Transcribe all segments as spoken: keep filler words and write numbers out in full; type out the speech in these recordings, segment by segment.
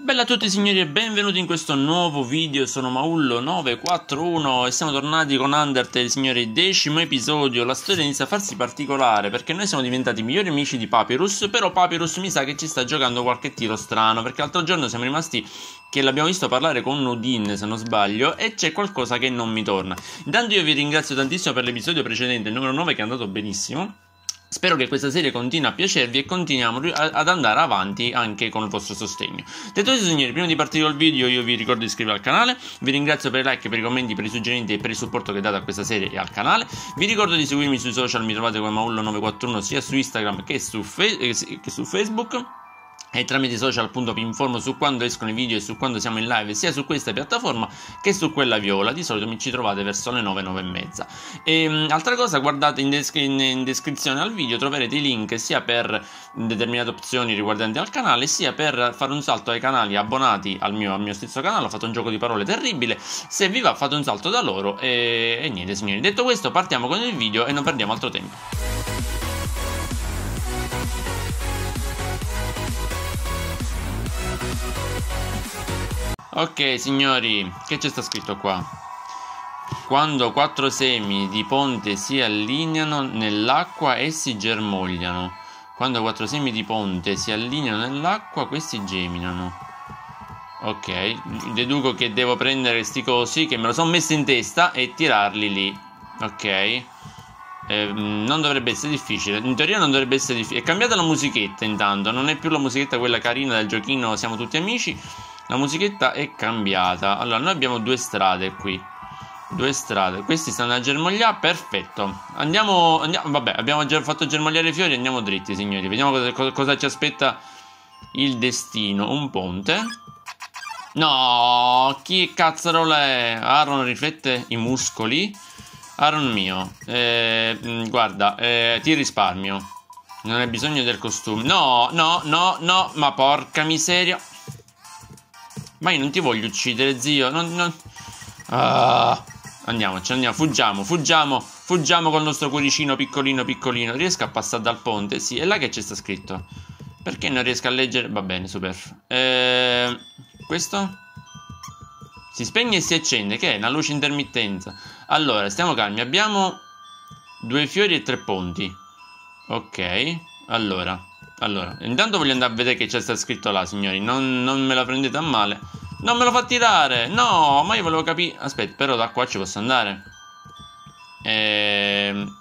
Bella a tutti signori e benvenuti in questo nuovo video. Sono Maullo nove quattro uno e siamo tornati con Undertale, signori, decimo episodio. La storia inizia a farsi particolare perché noi siamo diventati migliori amici di Papyrus, però Papyrus mi sa che ci sta giocando qualche tiro strano, perché l'altro giorno siamo rimasti che l'abbiamo visto parlare con Odin, se non sbaglio, e c'è qualcosa che non mi torna. Intanto io vi ringrazio tantissimo per l'episodio precedente, il numero nove, che è andato benissimo. Spero che questa serie continui a piacervi e continuiamo ad andare avanti anche con il vostro sostegno. Detto questo signori, prima di partire col video io vi ricordo di iscrivervi al canale, vi ringrazio per i like, per i commenti, per i suggerimenti e per il supporto che date a questa serie e al canale. Vi ricordo di seguirmi sui social, mi trovate come Maullo nove quattro uno sia su Instagram che su, che su Facebook. E tramite social appunto vi informo su quando escono i video e su quando siamo in live sia su questa piattaforma che su quella viola. Di solito mi ci trovate verso le nove, nove e mezza. E um, altra cosa, guardate in, des in, in descrizione al video troverete i link sia per determinate opzioni riguardanti al canale sia per fare un salto ai canali abbonati al mio, al mio stesso canale. Ho fatto un gioco di parole terribile, se vi va fate un salto da loro e, e niente signori. Detto questo partiamo con il video e non perdiamo altro tempo. Ok signori, che c'è sta scritto qua? Quando quattro semi di ponte si allineano nell'acqua essi germogliano. Quando quattro semi di ponte si allineano nell'acqua questi geminano. Ok, deduco che devo prendere sti cosi che me lo sono messi in testa e tirarli lì. Ok, eh, non dovrebbe essere difficile. In teoria non dovrebbe essere difficile. È cambiata la musichetta intanto. Non è più la musichetta quella carina del giochino Siamo tutti amici. La musichetta è cambiata. Allora noi abbiamo due strade qui. Due strade. Questi stanno a germogliare. Perfetto. Andiamo, andiamo. Vabbè, abbiamo già fatto germogliare i fiori. Andiamo dritti signori. Vediamo cosa, cosa, cosa ci aspetta il destino. Un ponte. No, chi cazzarola è? Aaron riflette i muscoli. Aaron mio, eh, guarda, eh, ti risparmio. Non hai bisogno del costume. No, no, no, no. Ma porca miseria. Ma io non ti voglio uccidere, zio. Non, non... Ah, andiamoci, andiamo, fuggiamo, fuggiamo, fuggiamo col nostro cuoricino piccolino, piccolino. Riesco a passare dal ponte? Sì, è là che c'è sta scritto. Perché non riesco a leggere? Va bene, super. Eh, questo? Si spegne e si accende, che è? Una luce intermittenza. Allora, stiamo calmi. Abbiamo due fiori e tre ponti. Ok, allora... Allora, intanto voglio andare a vedere che c'è sta scritto là, signori. Non, non me la prendete a male. Non me lo fa tirare. No, ma io volevo capire. Aspetta, però da qua ci posso andare. Ehm...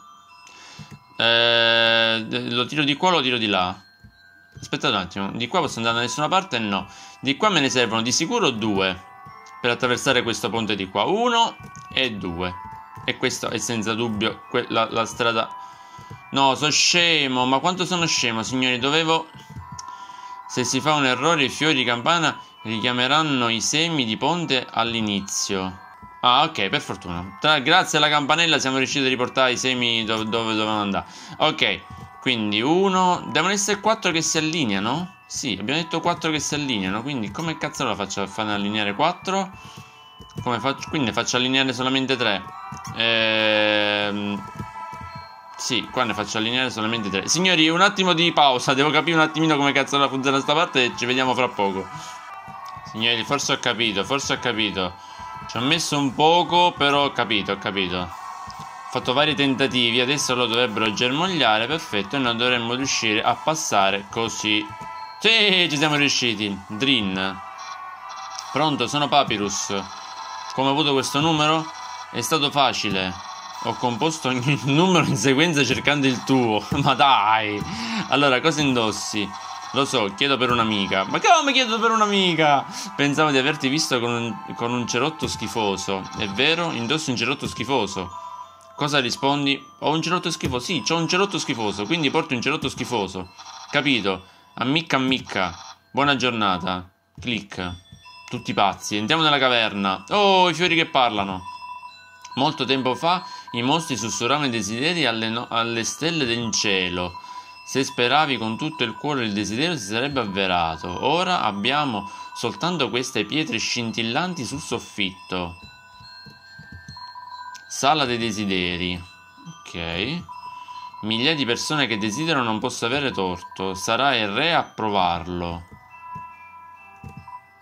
Eh, lo tiro di qua o lo tiro di là? Aspettate un attimo. Di qua posso andare da nessuna parte? No. Di qua me ne servono di sicuro due per attraversare questo ponte di qua. Uno e due. E questo è senza dubbio la, la strada... No, sono scemo, ma quanto sono scemo, signori, dovevo... Se si fa un errore i fiori di campana richiameranno i semi di ponte all'inizio. Ah, ok, per fortuna. Tra... Grazie alla campanella siamo riusciti a riportare i semi dove, dove dovevano andare. Ok, quindi uno... Devono essere quattro che si allineano? Sì, abbiamo detto quattro che si allineano, quindi come cazzo la faccio a fare allineare quattro? Come faccio? Quindi ne faccio allineare solamente tre. Ehm... Sì, qua ne faccio allineare solamente tre. Signori, un attimo di pausa. Devo capire un attimino come cazzo funziona sta parte e ci vediamo fra poco. Signori, forse ho capito, forse ho capito. Ci ho messo un poco, però ho capito, ho capito. Ho fatto vari tentativi, adesso lo dovrebbero germogliare, perfetto. E noi dovremmo riuscire a passare così. Sì, ci siamo riusciti. Drin. Pronto, sono Papyrus. Come ho avuto questo numero? È stato facile. Ho composto ogni numero in sequenza cercando il tuo. Ma dai. Allora, cosa indossi? Lo so, chiedo per un'amica. Ma come chiedo per un'amica? Pensavo di averti visto con un, con un cerotto schifoso. È vero? Indossi un cerotto schifoso. Cosa rispondi? Ho un cerotto schifoso. Sì, c'ho un cerotto schifoso, quindi porto un cerotto schifoso. Capito? Ammicca ammicca. Buona giornata. Clic. Tutti pazzi. Entriamo nella caverna. Oh, i fiori che parlano. Molto tempo fa i mostri sussurravano i desideri alle, no alle stelle del cielo. Se speravi con tutto il cuore il desiderio si sarebbe avverato. Ora abbiamo soltanto queste pietre scintillanti sul soffitto. Sala dei desideri. Ok. Migliaia di persone che desiderano non posso avere torto. Sarà il re a provarlo.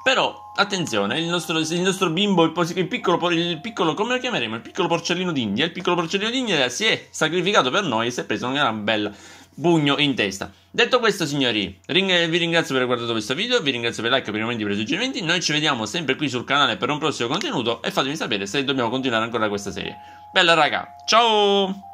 Però, attenzione, il nostro, il nostro bimbo, il, il, piccolo, il piccolo, come lo chiameremo? Il piccolo porcellino d'India. Il piccolo porcellino d'India si è sacrificato per noi e si è preso una gran bella pugno in testa. Detto questo, signori, ring- vi ringrazio per aver guardato questo video, vi ringrazio per il like, per i commenti, per i suggerimenti. Noi ci vediamo sempre qui sul canale per un prossimo contenuto e fatemi sapere se dobbiamo continuare ancora questa serie. Bella raga, ciao!